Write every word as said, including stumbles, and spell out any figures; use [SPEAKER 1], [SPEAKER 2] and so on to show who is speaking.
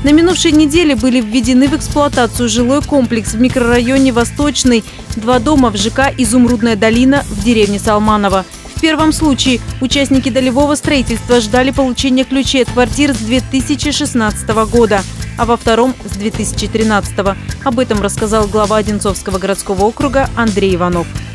[SPEAKER 1] На минувшей неделе были введены в эксплуатацию жилой комплекс в микрорайоне Восточный, два дома в ЖК «Изумрудная долина» в деревне Салманово. В первом случае участники долевого строительства ждали получения ключей от квартир с две тысячи шестнадцатого года, а во втором – с две тысячи тринадцатого. Об этом рассказал глава Одинцовского городского округа Андрей Иванов.